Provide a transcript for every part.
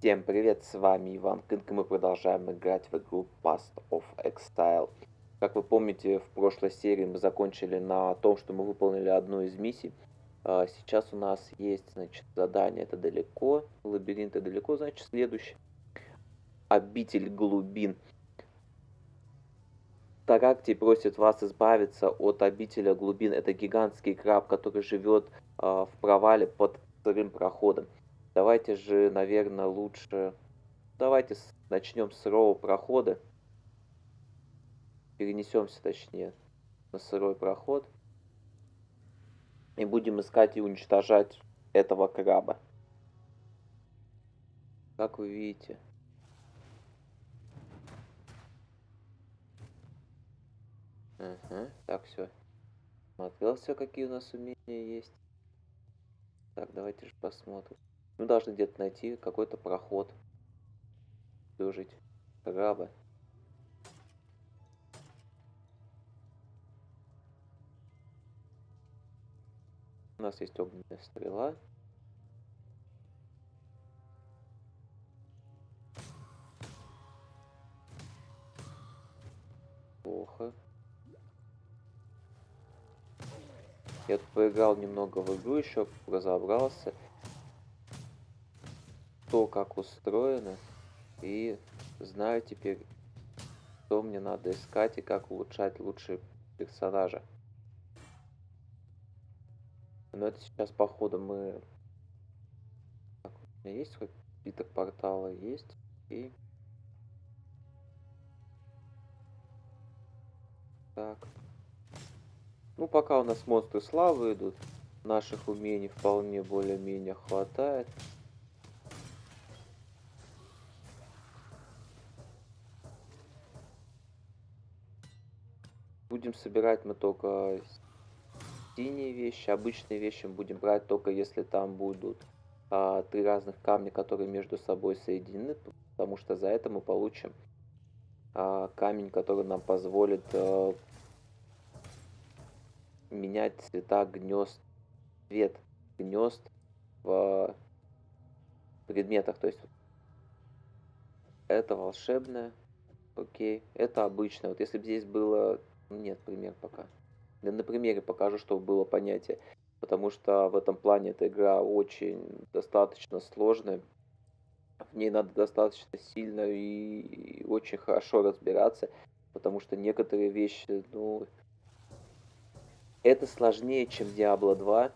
Всем привет, с вами Иван Кынк, и мы продолжаем играть в игру Path of Exile. Как вы помните, в прошлой серии мы закончили на том, что мы выполнили одну из миссий. Сейчас у нас есть, значит, задание, это далеко, лабиринт это далеко, значит, следующий. Обитель глубин. Таракти просит вас избавиться от обителя глубин. Это гигантский краб, который живет в провале под сырым проходом. Давайте же, наверное, лучше... Давайте начнем с сырого прохода. Перенесемся, точнее, на сырой проход. И будем искать и уничтожать этого краба. Как вы видите. Так, все. Смотрел все, какие у нас умения есть. Так, давайте же посмотрим. Мы должны где-то найти какой-то проход. Дожить краба. У нас есть огненная стрела. Плохо. Я тут поиграл немного в игру, еще разобрался, то как устроено, и знаю теперь, что мне надо искать и как улучшать лучше персонажа. Но это сейчас, походу, мы... Так, у меня есть хоть список портала? Есть. И... Так. Ну, пока у нас монстры славы идут, наших умений вполне более-менее хватает. Будем собирать мы только синие вещи. Обычные вещи мы будем брать только если там будут 3 разных камня, которые между собой соединены. Потому что за это мы получим камень, который нам позволит менять цвета гнезд, цвет гнезд в предметах. То есть это волшебное, окей, это обычное. Вот если бы здесь было... Нет, пример пока. Да на примере покажу, чтобы было понятие. Потому что в этом плане эта игра очень достаточно сложная. В ней надо достаточно сильно и очень хорошо разбираться. Потому что некоторые вещи, ну... Это сложнее, чем Diablo 2.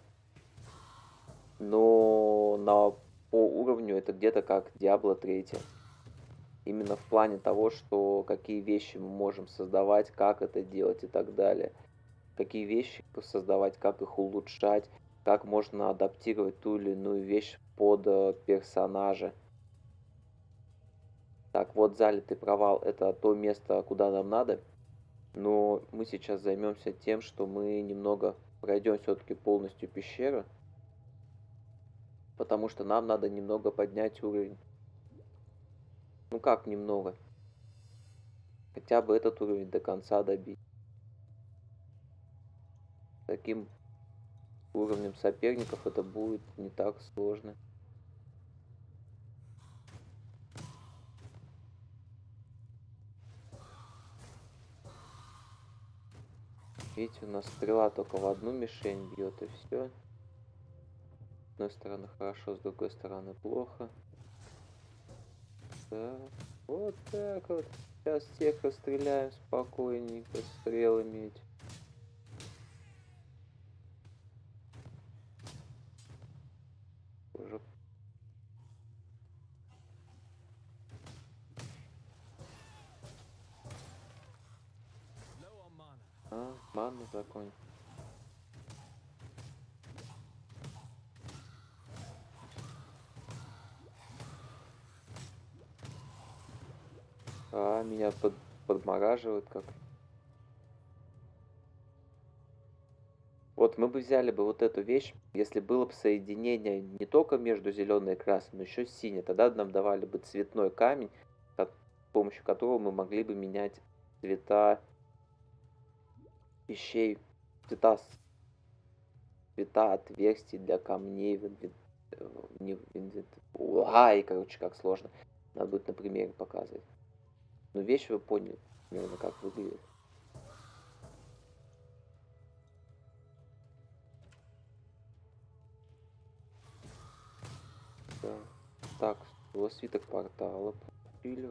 Но по уровню это где-то как Diablo 3. Именно в плане того, что какие вещи мы можем создавать, как это делать и так далее. Какие вещи создавать, как их улучшать, как можно адаптировать ту или иную вещь под персонажа. Так, вот залитый провал это то место, куда нам надо. Но мы сейчас займемся тем, что мы немного пройдем все-таки полностью пещеру. Потому что нам надо немного поднять уровень. Ну как немного? Хотя бы этот уровень до конца добить. Таким уровнем соперников это будет не так сложно. Видите, у нас стрела только в одну мишень бьет, и все. С одной стороны хорошо, с другой стороны плохо. Так, вот так вот. Сейчас всех расстреляем спокойненько, стрелами эти. Уже... Манна закончилась. Меня подмораживают как. Вот мы бы взяли бы вот эту вещь, если было бы соединение не только между зеленой и красной, но еще синей. Тогда нам давали бы цветной камень, с помощью которого мы могли бы менять цвета вещей, цвета отверстий для камней не ай, короче, как сложно. Надо будет на примере показывать. Ну, вещь вы поняли, примерно как выглядит. Да. Так, вот свиток портала получили.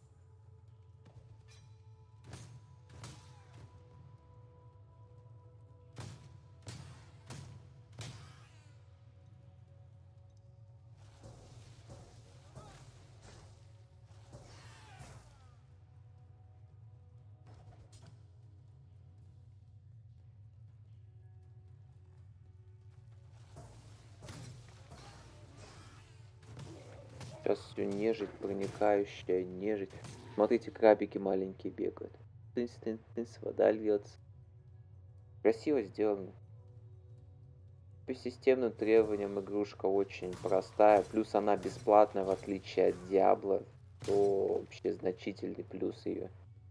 Сейчас все нежить, проникающая нежить. Смотрите, крабики маленькие бегают. Тынц, тынц, тынц, вода льется. Красиво сделано. По системным требованиям игрушка очень простая. Плюс она бесплатная, в отличие от Диабло. То вообще значительный плюс ее.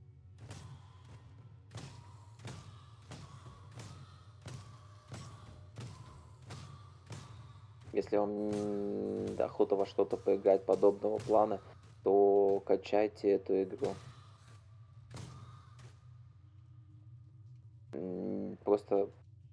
Если вам охота во что-то поиграть подобного плана, то качайте эту игру. Просто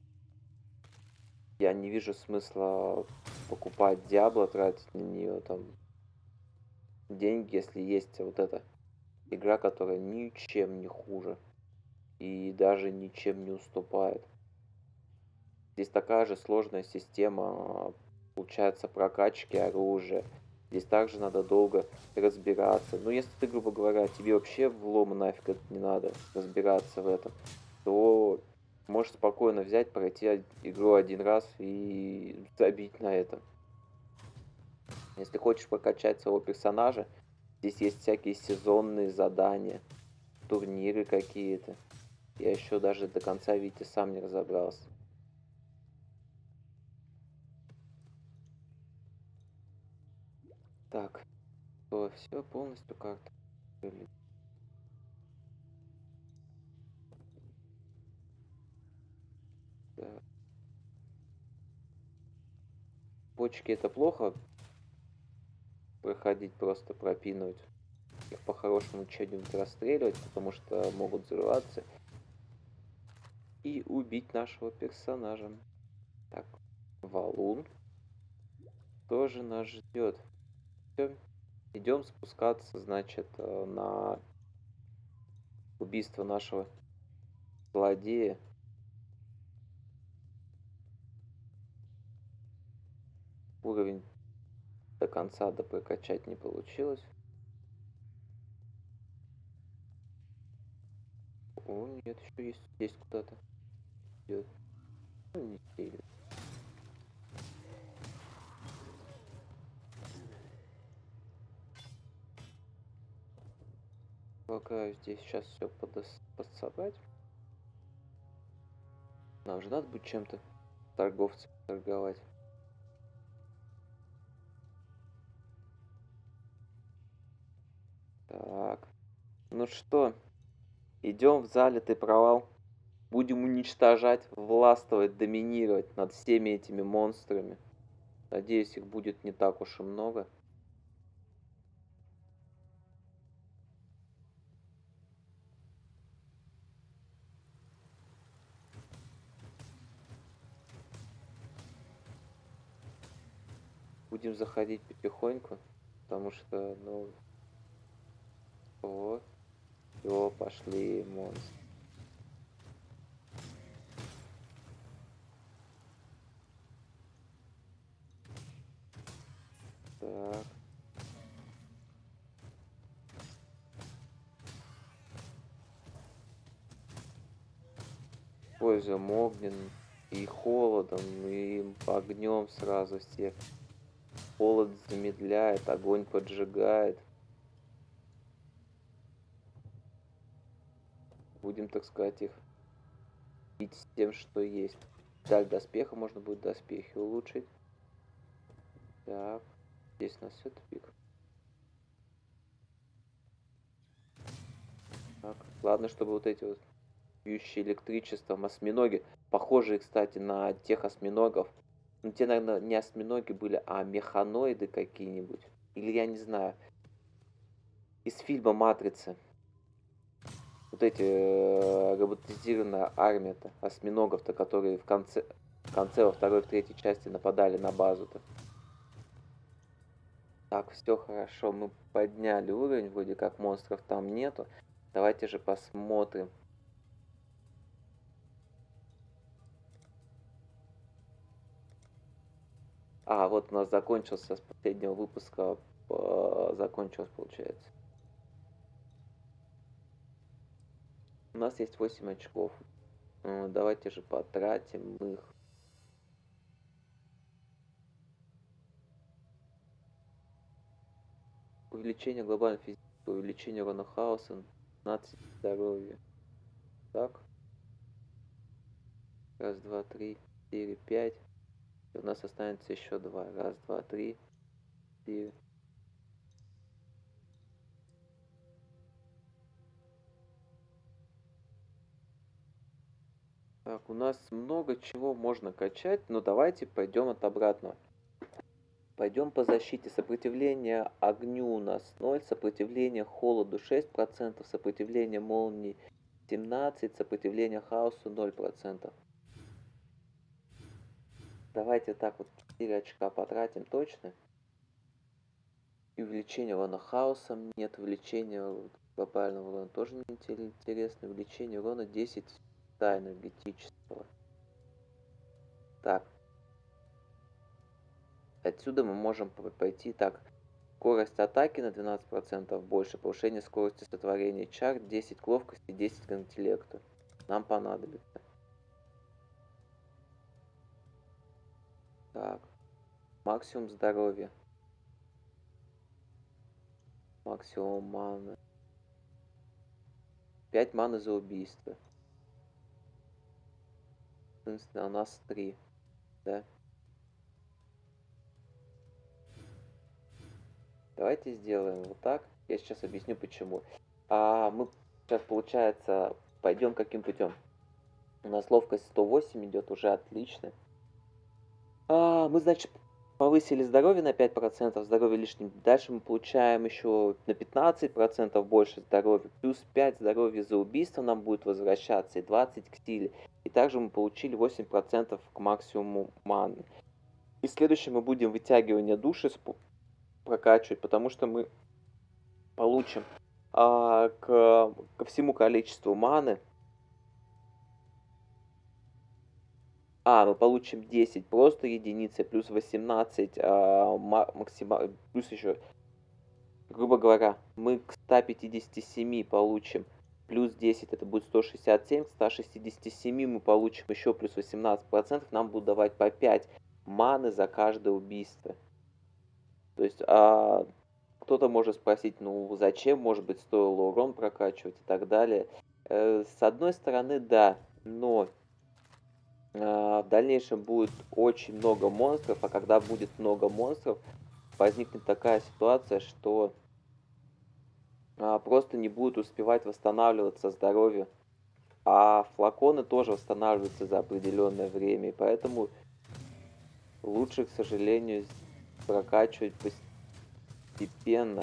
я не вижу смысла покупать Диабло, тратить на нее там деньги, если есть вот эта игра, которая ничем не хуже и даже ничем не уступает. Здесь такая же сложная система, получается, прокачки оружия. Здесь также надо долго разбираться. Ну, если ты, грубо говоря, тебе вообще в лом нафиг это не надо разбираться в этом, то можешь спокойно взять, пройти игру один раз и забить на этом. Если хочешь прокачать своего персонажа, здесь есть всякие сезонные задания, турниры какие-то. Я еще даже до конца, видите, сам не разобрался. Так, то все полностью карта. Да. Почки это плохо проходить, просто пропинывать. Их по-хорошему что-нибудь расстреливать, потому что могут взрываться. И убить нашего персонажа. Так, валун тоже нас ждет. Все, идем спускаться, значит, на убийство нашего злодея. Уровень до конца прокачать не получилось. О, нет, еще есть куда-то. Идет. Ну, не сильно. Пока здесь сейчас все подсобрать. Нам же надо будет чем-то торговцам торговать. Так. Ну что, идем в залитый провал. Будем уничтожать, властвовать, доминировать над всеми этими монстрами. Надеюсь, их будет не так уж и много. Будем заходить потихоньку, потому что, ну, вот, все, пошли монстры. Так. Используем огненным и холодом, и огнем сразу всех. Холод замедляет, огонь поджигает. Будем, так сказать, их бить с тем, что есть. Даль доспеха, можно будет доспехи улучшить. Так, здесь у нас все тупик. Так, ладно, чтобы вот эти вот бьющие электричеством осьминоги, похожие, кстати, на тех осьминогов, Ну, те, наверное, не осьминоги были, а механоиды какие-нибудь. Или я не знаю. Из фильма «Матрица». Вот эти роботизированная армия-то, осьминогов-то, которые в конце во второй, в третьей части нападали на базу-то. Так, все хорошо, мы подняли уровень, вроде как монстров там нету. Давайте же посмотрим. А, вот у нас закончился с последнего выпуска, закончилось, получается. У нас есть 8 очков. Давайте же потратим их. Увеличение глобальной физики, увеличение урона хаоса, 15 здоровья. Так, раз, два, три, четыре, пять. И у нас останется еще два. Раз, два, три, четыре. Так, у нас много чего можно качать, но давайте пойдем от обратного. Пойдем по защите. Сопротивление огню у нас 0, сопротивление холоду 6%, сопротивление молнии 17%, сопротивление хаосу 0%. Давайте так вот 4 очка потратим точно. И увеличение урона хаосом нет, увеличение глобального урона тоже не интересно. Увеличение урона 10 энергетического. Так. Отсюда мы можем пойти так. Скорость атаки на 12% больше, повышение скорости сотворения чар, 10 к ловкости, 10 к интеллекту. Нам понадобится. Так. Максимум здоровья. Максимум маны. 5 маны за убийство. Соответственно, у нас 3. Да? Давайте сделаем вот так. Я сейчас объясню почему. Мы сейчас, получается, пойдем каким путем? У нас ловкость 108 идет, уже отлично. Мы, значит, повысили здоровье на 5%, здоровье лишним. Дальше мы получаем еще на 15% больше здоровья. Плюс 5 здоровья за убийство нам будет возвращаться и 20 к силе. И также мы получили 8% к максимуму маны. И следующее мы будем вытягивание души прокачивать, потому что мы получим ко всему количеству маны. Мы получим 10 просто единицы, плюс 18 максимально, плюс еще, грубо говоря, мы к 157 получим плюс 10, это будет 167, к 167 мы получим еще плюс 18%, нам будут давать по 5 маны за каждое убийство. То есть, кто-то может спросить, ну зачем, может быть, стоило урон прокачивать и так далее. С одной стороны, да, но в дальнейшем будет очень много монстров, а когда будет много монстров, возникнет такая ситуация, что просто не будут успевать восстанавливаться здоровье, а флаконы тоже восстанавливаются за определенное время, и поэтому лучше, к сожалению, прокачивать постепенно.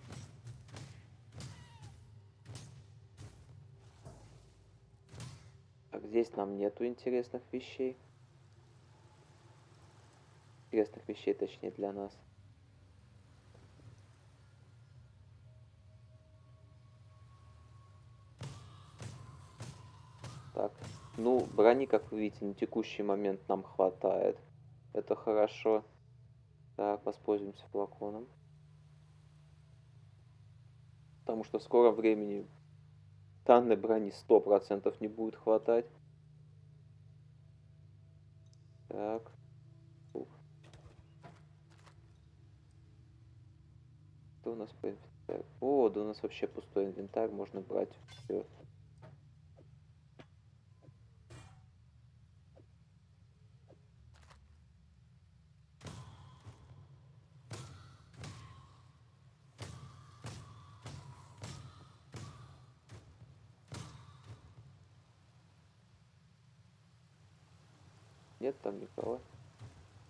Так, здесь нам нету интересных вещей. Интересных вещей, точнее, для нас. Так, ну, брони, как вы видите, на текущий момент нам хватает. Это хорошо. Так, воспользуемся флаконом. Потому что в скором времени данной брони 100% не будет хватать. Так. Ух. Что у нас по инвентарю? О, да у нас вообще пустой инвентарь, можно брать все. Нет там никого.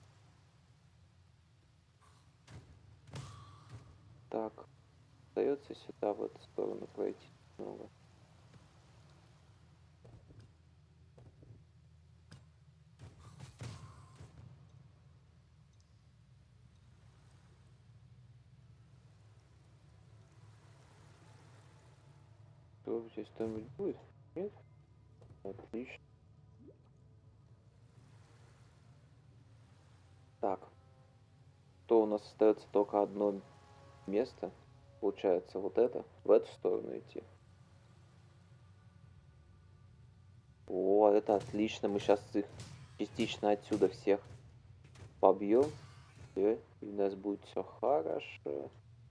придется сюда, в эту сторону пройти снова. Что, здесь что-нибудь будет? Нет? Отлично. Так, то у нас остается только одно место. Получается, вот это, в эту сторону идти. О, это отлично. Мы сейчас их частично отсюда всех побьем. И у нас будет все хорошо.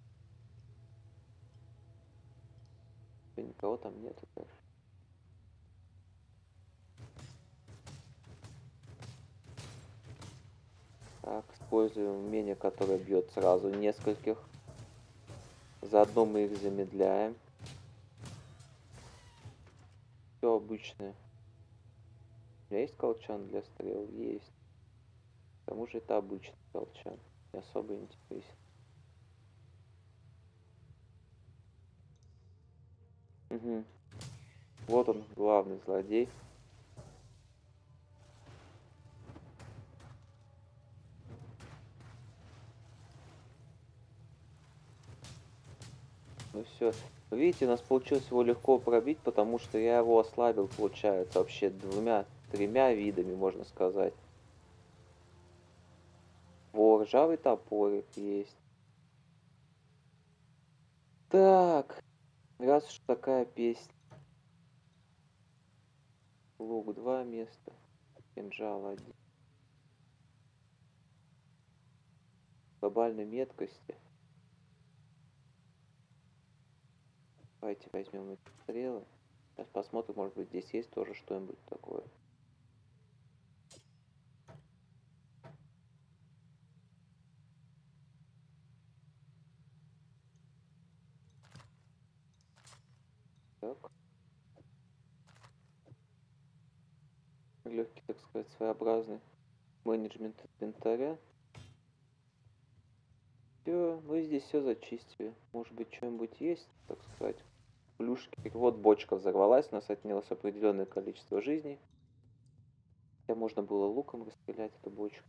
Никого там нету, конечно. Так, используем умение, которое бьет сразу нескольких. Заодно мы их замедляем. Все обычное. У меня есть колчан для стрел? Есть. К тому же это обычный колчан. Не особо интересен. Угу. Вот он, главный злодей. Ну все. Видите, у нас получилось его легко пробить, потому что я его ослабил, получается, вообще тремя видами, можно сказать. Во, ржавый топорик есть. Так, раз уж такая песня. Лук 2 места. Кинжал 1. Глобальной меткости. Давайте возьмем эти стрелы. Сейчас посмотрим, может быть здесь есть тоже что-нибудь такое. Так. Легкий, так сказать, своеобразный менеджмент инвентаря. Все, мы здесь все зачистили. Может быть, что-нибудь есть, так сказать. Плюшки. Вот бочка взорвалась, у нас отнялось определенное количество жизней. Хотя можно было луком расстрелять эту бочку.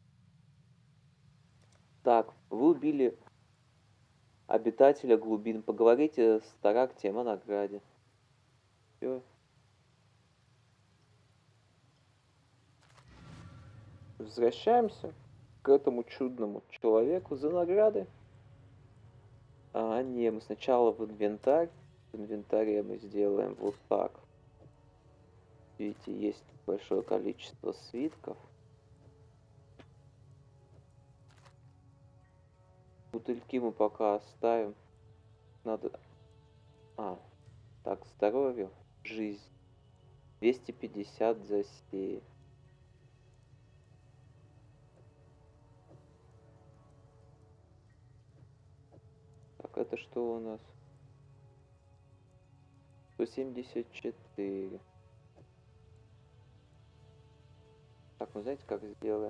Так, вы убили обитателя глубин. Поговорите с Тарактием о награде. Все. Возвращаемся к этому чудному человеку за награды. А, не, мы сначала в инвентарь. В инвентаре мы сделаем вот так. Видите, есть большое количество свитков. Бутыльки мы пока оставим. Надо... А, так, здоровье, жизнь. 250 за сеи. Так, это что у нас? 174. Так, ну знаете, как сделаем?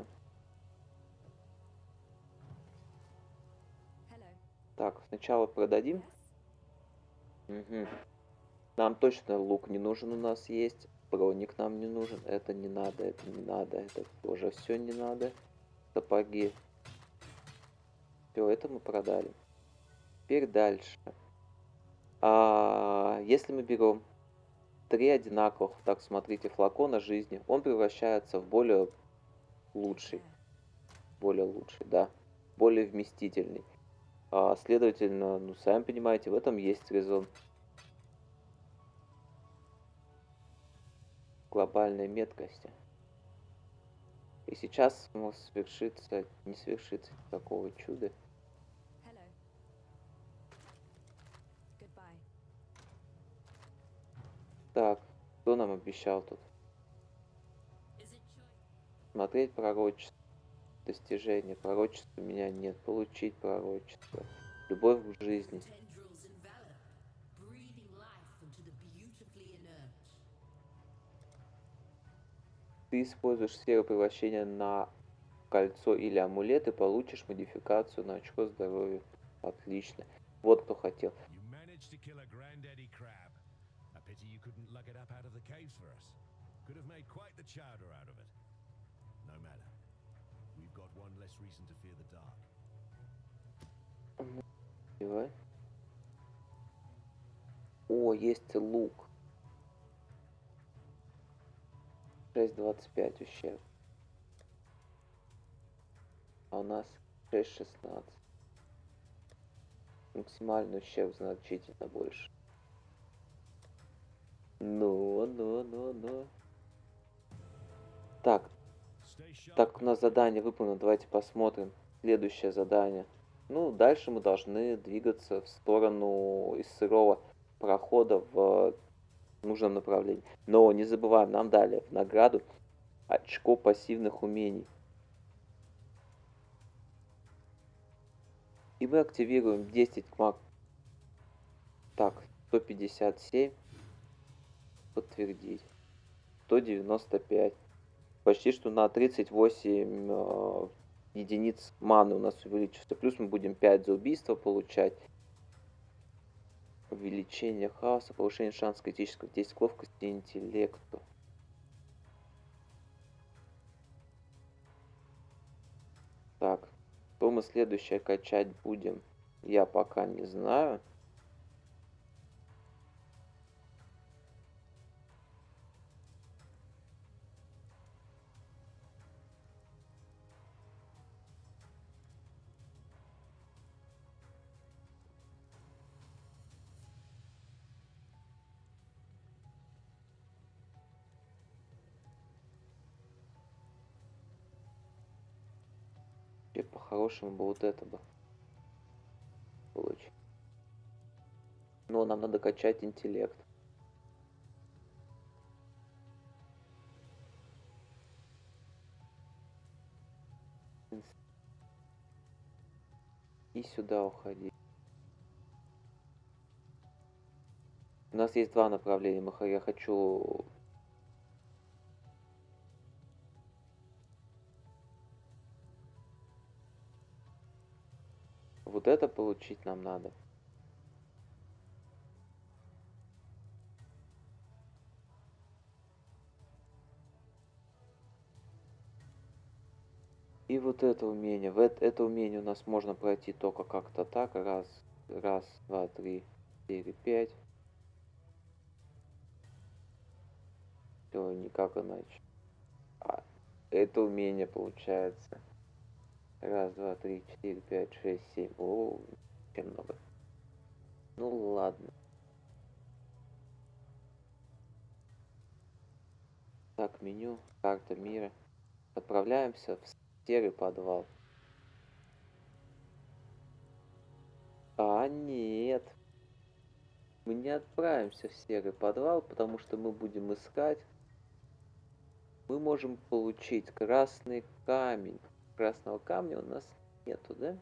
Так, сначала продадим. Угу. Нам точно лук не нужен, у нас есть. Броник нам не нужен. Это не надо, это не надо. Это тоже все не надо. Сапоги. Все, это мы продали. Теперь дальше. Если мы берем 3 одинаковых, так смотрите, флакона жизни, он превращается в более лучший. Более лучший, да. Более вместительный. Следовательно, ну, сами понимаете, в этом есть резон. Глобальной меткости. И сейчас может свершиться, не свершится такого чуда. Так, кто нам обещал тут? Смотреть пророчество. Достижение. Пророчества у меня нет. Получить пророчество. Любовь в жизни. Ты используешь сферу превращения на кольцо или амулет и получишь модификацию на очко здоровья. Отлично. Вот кто хотел. managed to kill a granddaddy crab. A pity you couldn't lug it up out of the caves for us. Could have made quite the chowder out of it. No matter. We've got one less reason to fear the dark. Давай. О, есть лук. 6,25 ущерб. А у нас 6,16. Максимальный ущерб значительно больше. Ну. Так, у нас задание выполнено. Давайте посмотрим. Следующее задание. Ну, дальше мы должны двигаться в сторону из сырого прохода в нужном направлении. Но не забываем, нам дали в награду очко пассивных умений. И мы активируем 10 маг. Так, 157. Подтвердить. 195. Почти что на 38 единиц маны у нас увеличится. Плюс мы будем 5 за убийство получать. Увеличение хаоса, повышение шанса критического действия, ловкости и интеллекту. Так, что мы следующее качать будем, я пока не знаю. По-хорошему бы вот это бы получить. Но нам надо качать интеллект. И сюда уходи. У нас есть два направления. Я хочу... Вот это получить нам надо. И вот это умение. Это умение у нас можно пройти только как-то так. Раз, два, три, 4, 5. Все, никак иначе. А, это умение получается. Раз, два, три, 4, 5, 6, 7. О, чем много. Ну ладно. Так, меню, карта мира. Отправляемся в серый подвал. А, нет. Мы не отправимся в серый подвал, потому что мы будем искать. Мы можем получить красный камень. Красного камня у нас нету, да?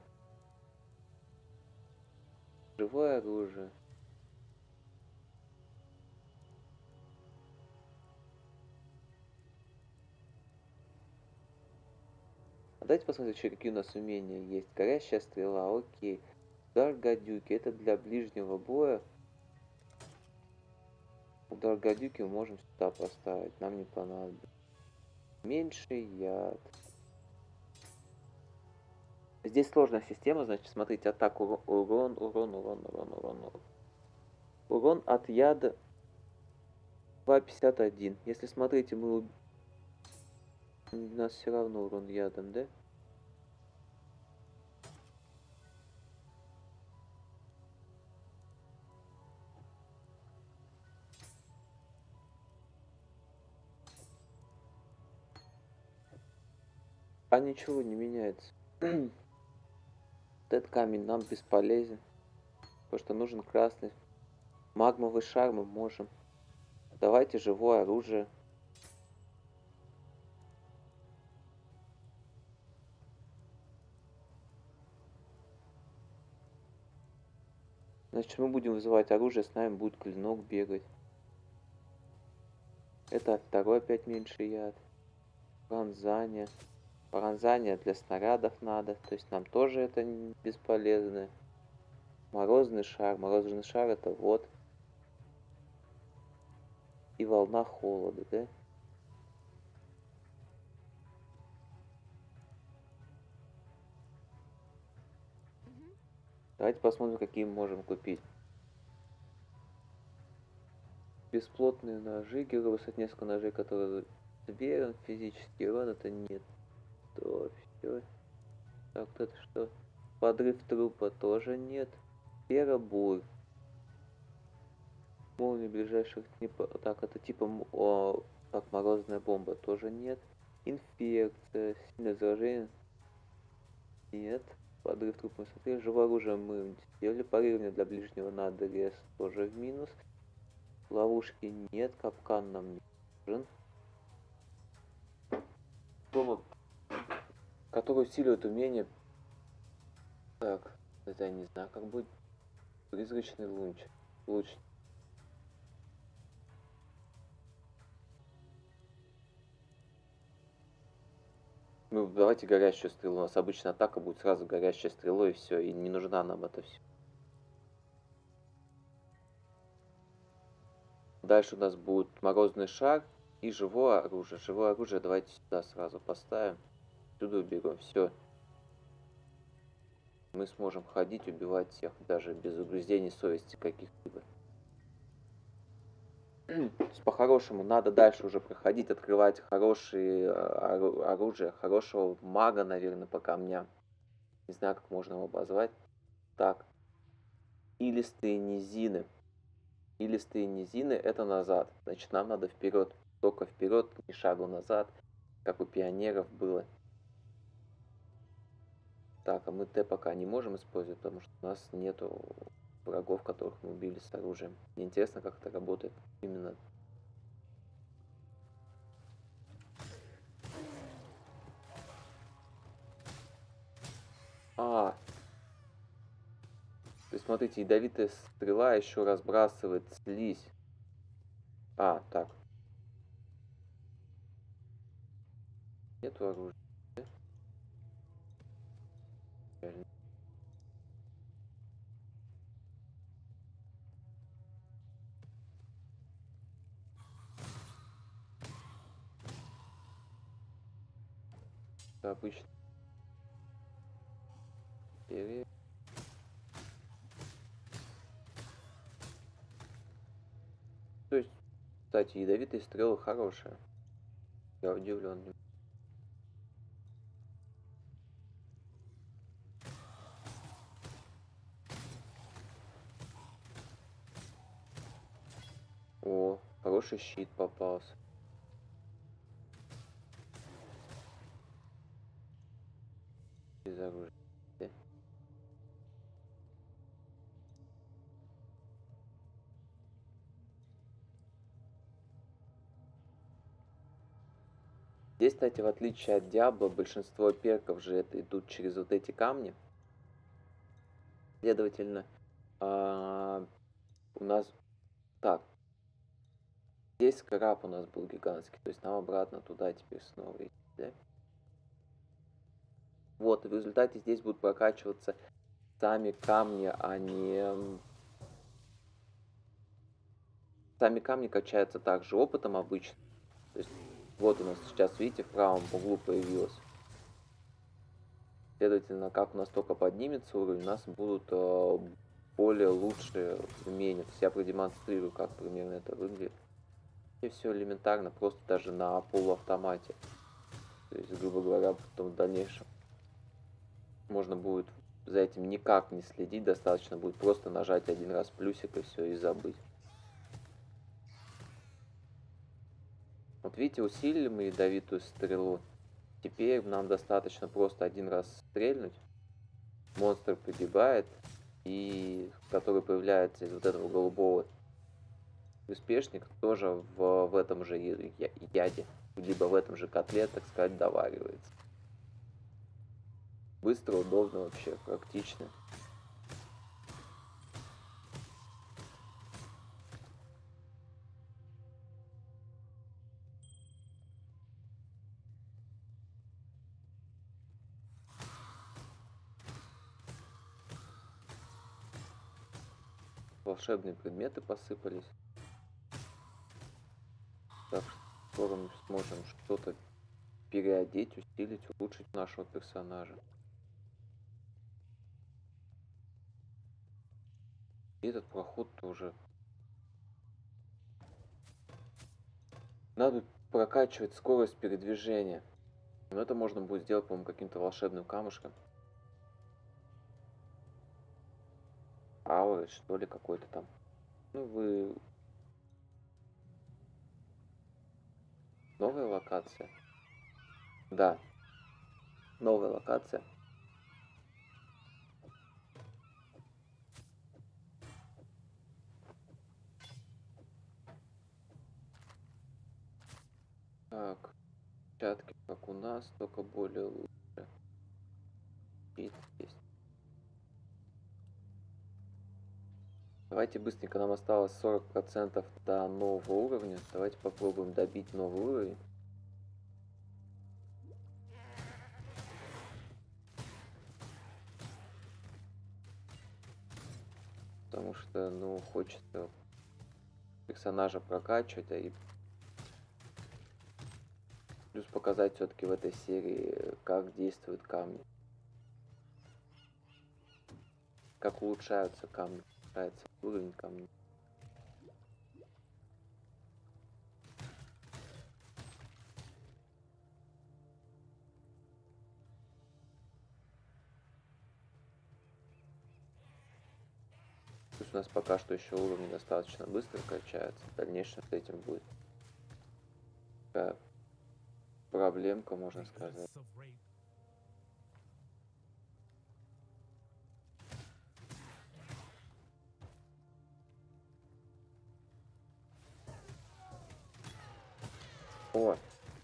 Живое оружие. А давайте посмотрим еще, какие у нас умения есть. Горящая стрела, окей. Удар гадюки, это для ближнего боя. Удар гадюки мы можем сюда поставить, нам не понадобится. Меньший яд. Здесь сложная система, значит, смотрите, атаку, урон. Урон от яда 2,51. Если смотрите, у нас все равно урон ядом, да? А ничего не меняется. Этот камень нам бесполезен. Потому что нужен красный. Магмовый шар мы можем. Давайте живое оружие. Значит, мы будем вызывать оружие, с нами будет клинок бегать. Это второй опять меньший яд. Пронзание. Пронзание для снарядов надо. То есть нам тоже это бесполезно. Морозный шар. Морозный шар это вот. И волна холода, да? Давайте посмотрим, какие мы можем купить. Бесплотные ножи. Герой высот несколько ножей, которые верен. Физический урон это нет. То все. Так, вот это что? Подрыв трупа тоже нет. Перобур. Молнии ближайших типа. Так, это типа так, морозная бомба тоже нет. Инфекция. Сильное заражение. Нет. Подрыв трупа мы смотрели. Живое оружие мы сделали. Парирование для ближнего надрез тоже в минус. Ловушки нет. Капкан нам не нужен. Бомба, который усиливает умение. Так, это я не знаю, как будет. Призрачный луч. Ну, давайте горящую стрелу. У нас обычно атака будет сразу горящей стрелой, и все. И не нужна нам это все. Дальше у нас будет морозный шар и живое оружие. Живое оружие давайте сюда сразу поставим. Сюда уберем. Все. Мы сможем ходить, убивать всех, даже без угрызений совести каких-либо. По-хорошему надо дальше уже проходить, открывать хорошие оружие, хорошего мага, наверное, по камням. Не знаю, как можно его обозвать. Так. Илистые низины. Илистые низины это назад. Значит, нам надо вперед. Только вперед, ни шагу назад, как у пионеров было. Так, а мы Т пока не можем использовать, потому что у нас нету врагов, которых мы убили с оружием. Мне интересно, как это работает именно. То есть, смотрите, ядовитая стрела еще разбрасывает слизь. Так. Нету оружия. Это обычно. То есть, кстати, ядовитые стрелы хорошие. Я удивлен. О, хороший щит попался. Без оружия. Здесь, кстати, в отличие от Диабло, большинство перков же это идут через вот эти камни. Следовательно, у нас... Так, здесь скраб у нас был гигантский, то есть нам обратно туда теперь снова идти, да? Вот, и в результате здесь будут прокачиваться сами камни, а не... Сами камни качаются также опытом обычно. То есть, вот у нас сейчас, видите, в правом углу появилось. Следовательно, как у нас только поднимется уровень, у нас будут более лучшие умения. То есть я продемонстрирую, как примерно это выглядит. И все элементарно, просто даже на полуавтомате. То есть, грубо говоря, потом в дальнейшем можно будет за этим никак не следить, достаточно будет просто нажать один раз плюсик и все, и забыть. Вот видите, усилили мы ядовитую стрелу. Теперь нам достаточно просто один раз стрельнуть. Монстр погибает, и который появляется из вот этого голубого. Успешник тоже в этом же яде, либо в этом же котле, так сказать, доваривается. Быстро, удобно вообще, практично. волшебные предметы посыпались. Так что скоро мы сможем что-то переодеть, усилить, улучшить нашего персонажа. И этот проход тоже. Надо прокачивать скорость передвижения. Но это можно будет сделать, по-моему, каким-то волшебным камушком. Ауры, что ли, какой-то там. Ну, вы... Новая локация? Да, новая локация. Так, перчатки, как у нас, только более лучше. Щит есть. Давайте быстренько, нам осталось 40% до нового уровня. Давайте попробуем добить новый уровень. Потому что, ну, хочется персонажа прокачивать, и плюс показать все-таки в этой серии, как действуют камни. Как улучшаются камни. Улучшается уровень камней. Пусть у нас пока что еще уровни достаточно быстро качаются. В дальнейшем с этим будет такая проблемка, можно сказать. О!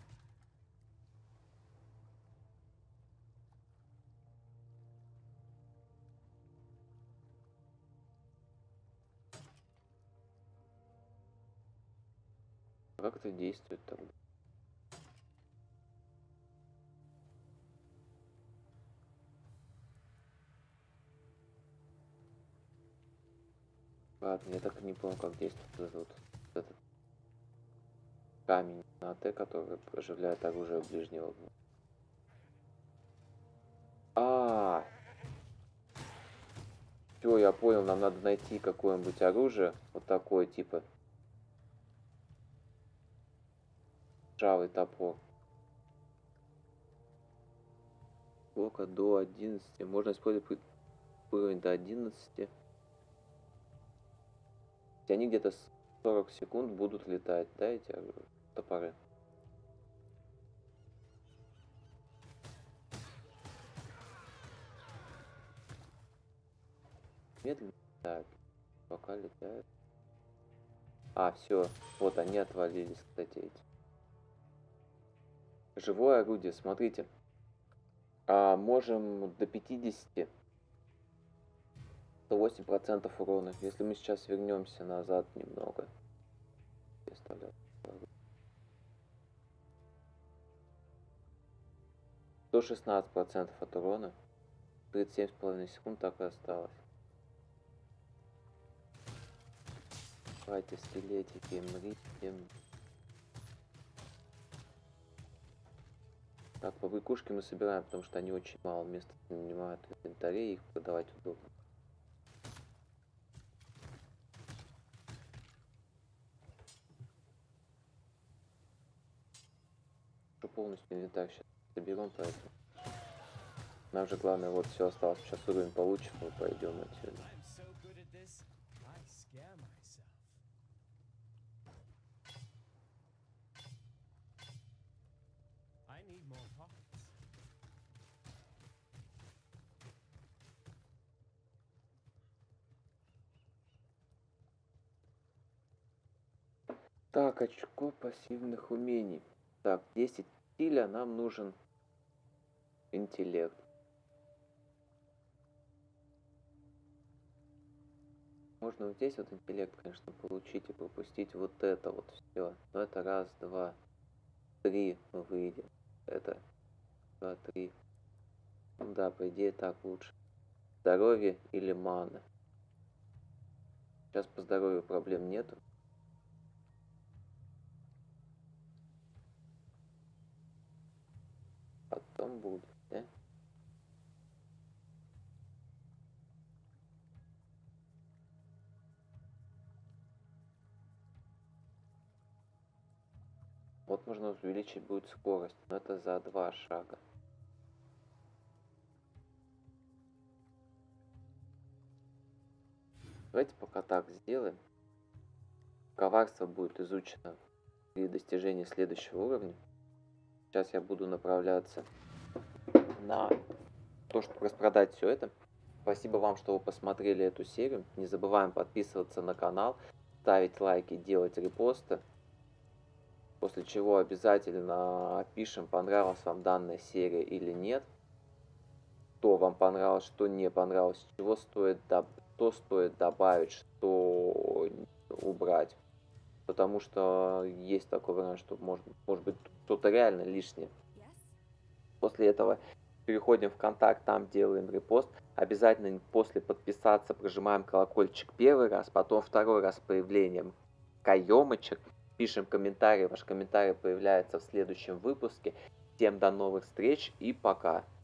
Как это действует тогда? Ладно, я так и не понял, как действует этот камень на Т, который оживляет оружие ближнего огня. Все, я понял, нам надо найти какое-нибудь оружие, вот такое, типа ржавый топор. Сколько? До 11. Можно использовать уровень до 11. Они где-то 40 секунд будут летать, да, эти топоры? Медленно летают, пока летают. Все, вот они отвалились, кстати, эти. Живое орудие, смотрите. Можем до 50. 108% урона. Если мы сейчас вернемся назад немного. Я оставляю. 116% от урона. 37,5 секунд так и осталось. Давайте скелетики, мрите. Так, побрякушки мы собираем, потому что они очень мало места занимают в инвентаре, их продавать удобно. Что полностью инвентарь сейчас соберем, поэтому нам же главное, вот все осталось, сейчас уровень получим, мы пойдем отсюда. Так, очко пассивных умений. Так, 10 стиля, нам нужен интеллект. Можно вот здесь вот интеллект, конечно, получить и пропустить вот это вот все. Но это раз, два, три мы выйдем. Это два, три. Ну да, по идее так лучше. Здоровье или мана. Сейчас по здоровью проблем нету. Потом будет, да? Вот можно увеличить будет скорость, но это за 2 шага. Давайте пока так сделаем. Коварство будет изучено при достижении следующего уровня. Сейчас я буду направляться на то, чтобы распродать все это. Спасибо вам, что вы посмотрели эту серию. Не забываем подписываться на канал, ставить лайки, делать репосты. После чего обязательно пишем, понравилась вам данная серия или нет. Что вам понравилось, что не понравилось, чего стоит, что стоит добавить, что убрать. Потому что есть такой вариант, что может быть что-то реально лишнее. После этого переходим в контакт, там делаем репост. Обязательно после подписаться прожимаем колокольчик первый раз, потом второй раз с появлением каемочек. Пишем комментарий, ваш комментарий появляется в следующем выпуске. Всем до новых встреч и пока.